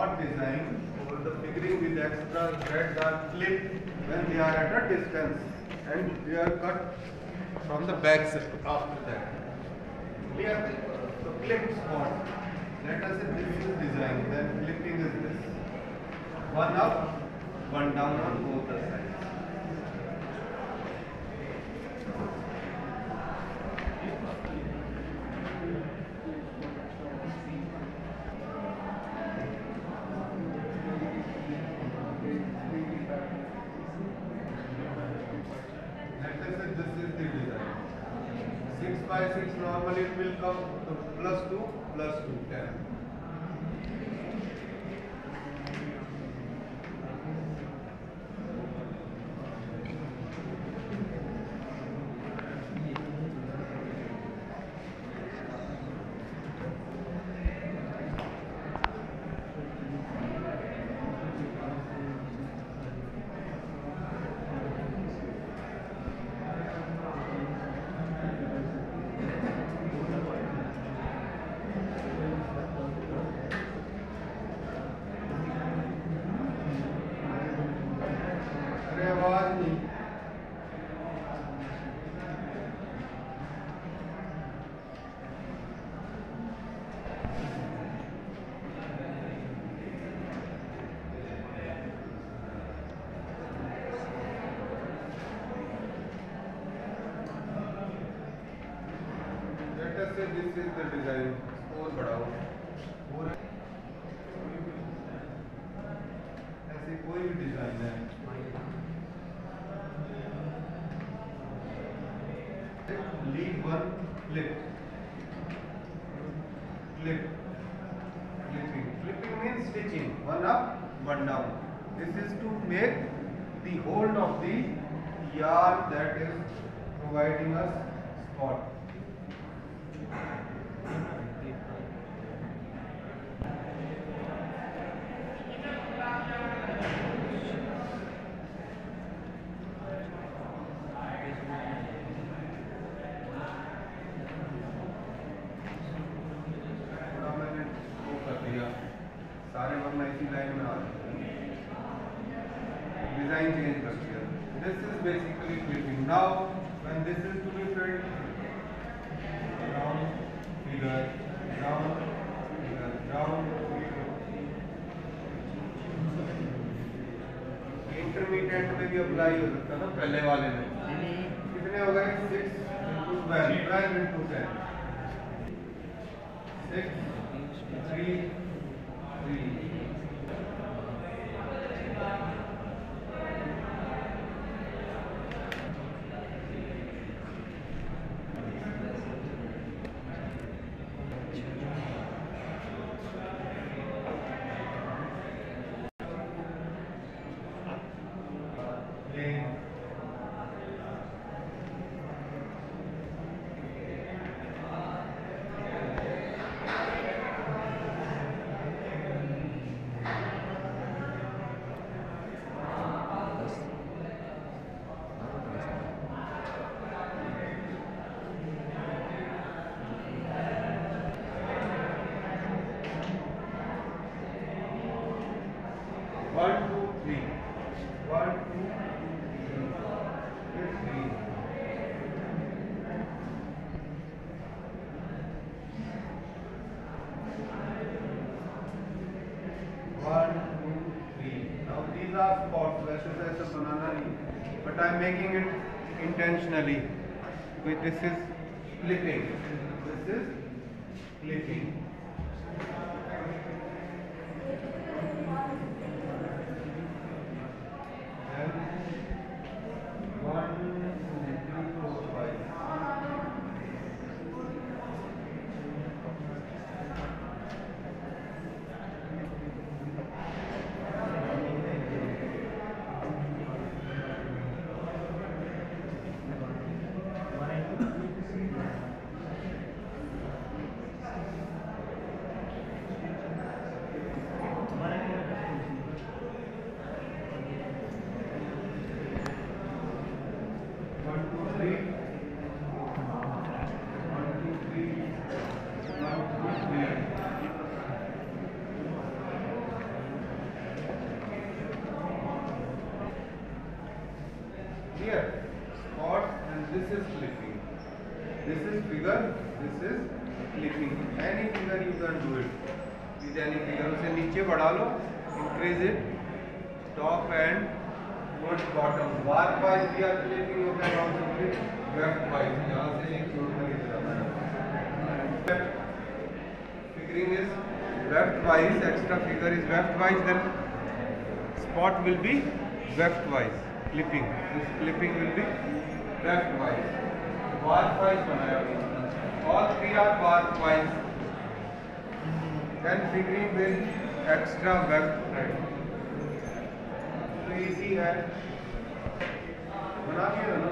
not designed, or the figuring with extra threads are clipped when they are at a distance, and they are cut from the back after that. Clear? So clipped spot. Let us say this is design, then clipping is this. One up, one down on both the sides. Let us say this is the design. 6 by 6 normally it will come to plus 2, 10. Let us say this is the design. और बढ़ाओ और ऐसे कोई भी design है, lead one, flip, flipping means stitching, one up, one down. This is to make the hold of the yarn that is providing us spot. सारे वरना इसी लाइन में आ डिजाइन चेंज कर दिया. This is basically clipping. Now when this is to be filled, round figure, round figure, round figure. Intermediate में भी apply हो सकता है ना, पहले वाले में कितने हो गए 6 into 12, 12 into 10, 6 3 3. Spots, वैसे तो ऐसा बनाना नहीं, but I am making it intentionally. This is clipping. This is clipping. And 1 2 3 4 5. This is figure, this is clipping. Any figure you can do it with any figure. उसे नीचे बढ़ा लो, increase it, top and towards bottom. Bar wise we are clipping, you can also clip left wise. यहाँ से एक जोड़ कर इधर आना है. Figuring is left wise, extra figure is left wise, then spot will be left wise. Clipping, this clipping will be left wise. Bar wise बनाया हुआ. All three are bar wise. Then figuring with extra left right. तो easy है. बना दिया ना.